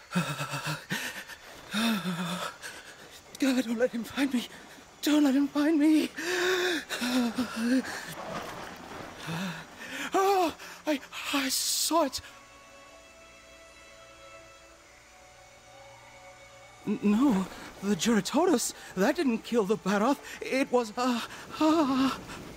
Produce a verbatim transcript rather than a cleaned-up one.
God, don't let him find me. Don't let him find me. Oh, I, I saw it. N- No, the Juratotus, that didn't kill the Baroth. It was, uh, uh,